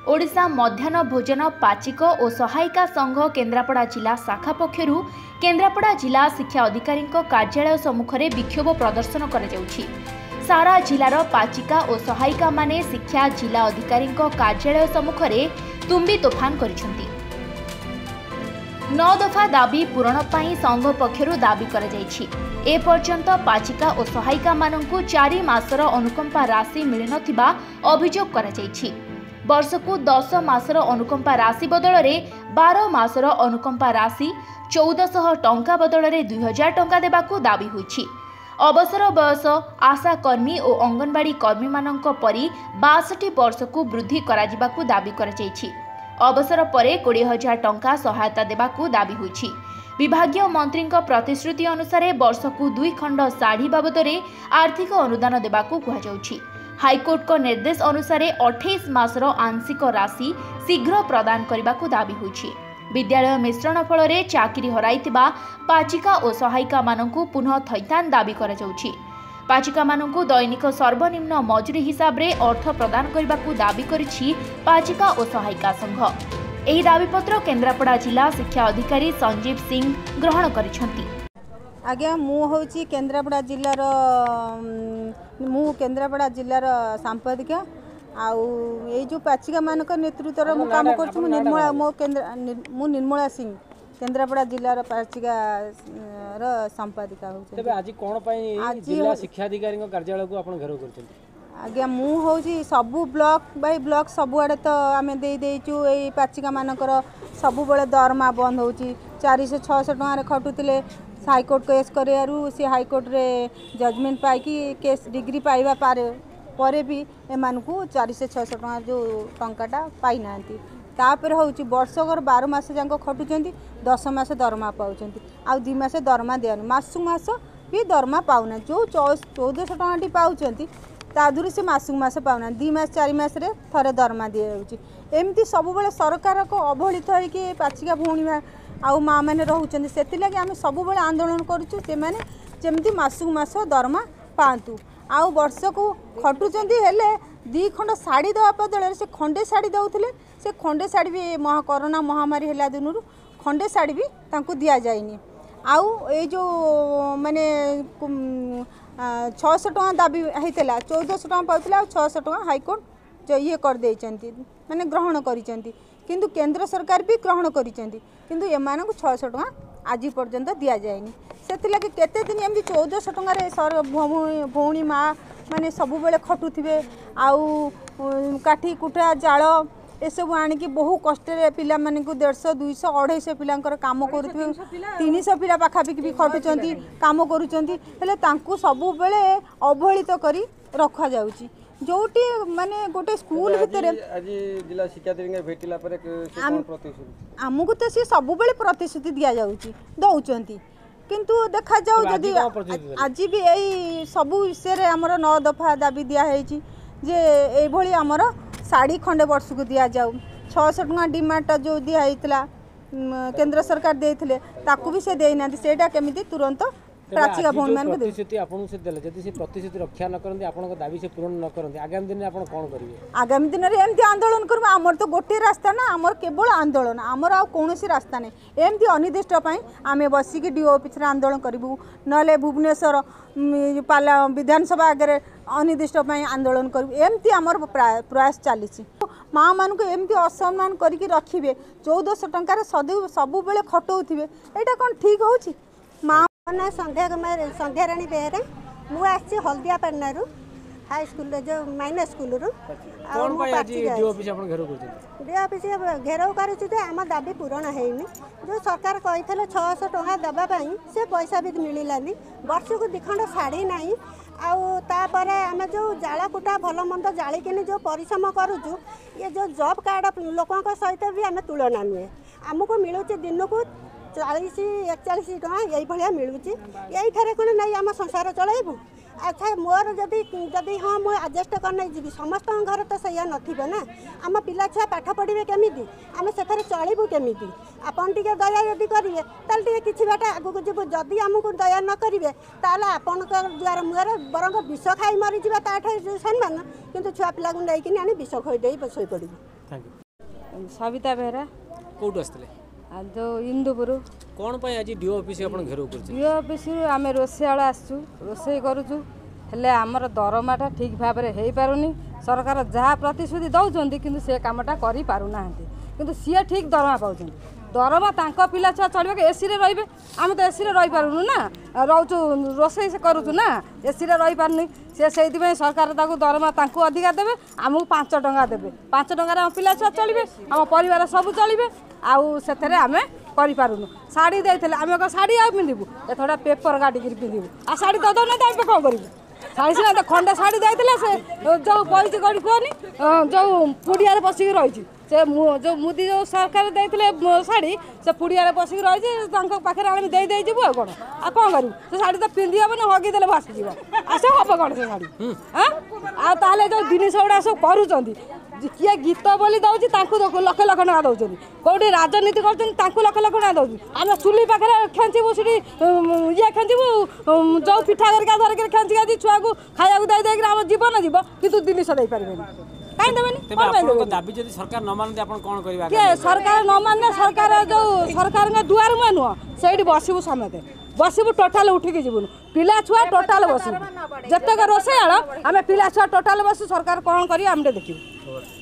ओडिशा मध्याह्न भोजन पाचिक और सहायिका संघ केन्द्रापड़ा जिला शाखा पक्षरु केन्द्रापड़ा जिला शिक्षा अधिकारी कार्यालय सम्मुख में विक्षोभ प्रदर्शन कर सारा जिलार पाचिका और सहायिका माने शिक्षा जिला अधिकारी कार्यालय सम्मुख में तुम्बी तोफान कर 9 दफा दाबी पूरण पर संघ पक्षरु दाबी कर एपर्यंत पाचिका और सहायिका मानकु 4 मासर अनुकंपा राशि मिल नथिबा अभियोग कर वर्ष को 10 मासर अनुकंपा राशि बदल में 12 मासर अनुकंपा राशि 1400 टंका बदल में 2000 टंका देबाकू दाबी होईछि। अवसर बयस आशा कर्मी और अंगनवाड़ी कर्मी मानक परी 62 वर्ष को वृद्धि कराजिबाकू दाबी कराଯାଇଛି। अवसर परे 20,000 टंका सहायता देबाकू दाबी होईछि। विभागीय मंत्री प्रतिश्रुति अनुसार वर्ष को 2 खंड साड़ी बाबद में आर्थिक अनुदान देबाकू कहुछि। हाईकोर्ट को निर्देश अनुसार 28 मासर आंशिक राशि शीघ्र प्रदान करने को दाबी होईछि। विद्यालय मिश्रण फल चाकरी हराइथिबा पाचिका और सहायिका मानकु पुनः थैतान दाबी कराଯାଉଛି। पाचिका मानकु दैनिक सर्वनिम्न मजूरी हिसाब रे अर्थ प्रदान करने को दाबी करिछि पाचिका और सहायिका संघ। एही दाबीपत्र केन्द्रापड़ा जिला शिक्षा अधिकारी संजीव सिंह ग्रहण करिछंती। आज्ञा मु होची केन्द्रापड़ा जिलार सांपादिका आउ ये जो पाचिका मानक नेतृत्व मु काम करछु। मु निर्मला सिंह केन्द्रापड़ा जिलार पाचिका संपादिका होची। तबे आज कोन पई जिला शिक्षा अधिकारी कार्यालय को आपण घेराव करछंती? आज्ञा मु होची सबु ब्लॉक बाय ब्लॉक सबु आडे तो आमे देई देइछु। ए पाचिका मानकर सबु बेले दरमा बंद होची। 400-600 टका रे खटुतिले हाईकोर्ट केस करियारु से हाईकोर्ट रे जजमेंट पाई कि केस डिग्री पाइबा परे भी एमानकु 400-600 टका जो टंकाटा पाई नांती। तापर होची वर्षकर 12 मास जांको खटुचंती, 10 मास दरमा पाउचंती, आ 2 मास दरमा देनु, मासु मास भी दरमा पाउना। जो 1400 टका टी पाउचंती तादुरी से मासु मास पाउना। 2 मास 4 मास रे थरे दरमा दिया जाउची। एमती सब बेले सरकार को अवहेलित होई कि पाचिका भौणी आउ माँ मैंने रोचते से लगे आम सब आंदोलन करुँ से जमी मासक मास दरमा पातु। आउ वर्ष को खटुंट हेले 2 खंड शाढ़ी देवा बदल से खंडे शाढ़ी दौले। से खंडे शाढ़ी भी कोरोना महामारी है दिन खंडे शाढ़ी भी दि जाए। आउ ये जो माने 600 टका दाबी होता 1400 टका पाला 600 टका हाईकोर्ट जो ये कर माने ग्रहण करिसेंती। किंतु केंद्र सरकार भी ग्रहण करिसेंती किंतु एमान को 600 टका आज पर्यंत दि जाएनी। से लगे केते दिन एमती 1400 टका रे सर भौणी माँ माने सब बेले खटुथिबे। आउ काठी कुटा जाल एसबू आणिकी बहु कष्ट पिला माने को 150 200 250 पिलांकर काम करुथिबे। 300 पिला पाखापाखि भी खटुचंती काम करुचंती हेले तांकु सब बेले अवहेलित करी रखा जाउची। जोटी माने गोटे स्कूल भितर आज जिला शिक्षा अधिकारी भेटिला पर कोन प्रतिश्रुति हमकु तो से सब बेले प्रतिश्रुति दिया जाउची दउचंती। किंतु देखा जाऊ जदी आज भी एई सब विषय रे हमर 9 दफा दाबी दिया हेची जे एई भली हमर साड़ी खंडे वर्ष को दिया जाऊ। 600 टका डिमांड जो दिया हेतला केंद्र सरकार देथिले ताकू भी से देई नांती। सेटा केमिति तुरंत प्राचिका भौणी मान को प्रतिश्रुति आपन से देले जदी से प्रतिश्रुति रक्षा न करंती आपन को दाबी से पूर्ण न करंती आगामी दिन आपन कोन करिवे? आगामी दिन रे एमती आंदोलन करबा। हमर तो गोटे रास्ता ना, हमर केवल आंदोलन, हमर आ कोनोसी रास्ता नै। एमती अनिर्दिष्ट पई आमे बसी के डीओ ऑफिस रे आंदोलन करबू नले भुवनेश्वर पाला विधानसभा आगे अनिर्दिष्ट पई आंदोलन करबू। एमती हमर प्रयास चलीछि। माँ मान को एमती असम्मान करके रखिबे 1400 टंका रे सब बेले खटौथिबे एटा कोन ठीक होछि? माँ ना संध्या राणी बेहरा मु आसी हल्दिया पाटनारू हाई स्कूल जो माइनस स्कूल डी ऑफिस घेराव कर आम दाबी पूरण होनी। जो सरकार कही 600 टका देवाई से पैसा भी मिलानी। वर्ष को 2 खंड शाढ़ी ना आउपर आम जो जाला कुटा भल मंद जालिकिन जो परिश्रम करुचु ये जो जॉब कार्ड लोक सहित भी आम तुलना नुहे। आमको मिलूँ दिन को 40-41 टका यही मिलूँ। यही कौन नहीं आम संसार चलैबू। अच्छा मोर जदि जदि हाँ मुझे आडजस्ट कर नहीं जी समस्त घर तो सैया नथिबे ना आम पिला छुआ पाठ पढ़े केमी आम से चलू केमी आपन टे दया जदि करेंगे ताल किसी बाट आगू जीव जदि आमको दया न करेंगे ताल आपण द्वार मुहर बरंग विष खाई मरीजा ताठ सम्मान किंतु छुआ पिला को लेकिन आनी विष खोईदे शोई पड़े। सविता बेहरा कौट आसते जो इंदुपुर कौन पाई आज डीओ ऑफिस आपण घेराव करछि डीओ ऑफिस आम रोषेयाल आसु रोषे करुचु हेले आमर दरमाटा ठीक भाव में हो पारुनी सरकार जहाँ प्रतिश्रुति दौरान कि से कामटा कर पारना कि सी ठीक दरमा पाँच दरमा तांको पिला छुआ चलिए एसी रे रहिबे आम तो एसी रे रही पारुनु ना रोचु रोषे से करुचु ना एसी रे रही पारुनी से सरकार ताकू दरमा तांको अधिका देबे आमको 5 टंका देबे 5 टंका पिला छुआ चलिए आम परिवार सब चलिए आउ से आम करूँ शाढ़ी देते आम कौन शाढ़ी आ पिंधु एथोड़ा पेपर काटिक पिंधु आ शाढ़ी तो दौना तो आम कौन करूँ शाढ़ी सीना तो खंडे शाढ़ी देते से जो बही कौन कहनी जो पुड़िया पशिक रही से जो मोदी जो सरकार देते शाढ़ी से पुड़िया पशिक रही पाखे आम देदेबू आ कौन आ कौन करूँ से शाढ़ी तो पिंधि हम ना हगिदे भासीज आस हम कौन से शाढ़ी हाँ ताले जो जिनिस गुड़ा सब करूँ किए गीत बोली दौर लक्ष लक्ष टका दौरान कौटी राजनीति कर लक्ष लक्ष टका दौर आम चुली पाखे खेचबू सी ये खेचबू जो पिठा करके धरिक खेचिक छुआ को खाया दे आम जीवन जीव कि जिनिस दे पारे कहीं देवेनि दाबी जदि सरकार न मानते आपण कोन करबा सरकार न माने सरकार जो सरकार दुआर मुआ नुह से बसबू समेत बसबू टोटाल उठिकी जीवन पिला छुआ टोटाल बसबू जितक रोषेयाल आम पिला छुआ टोटाल बसु सरकार कौन कर देखिए।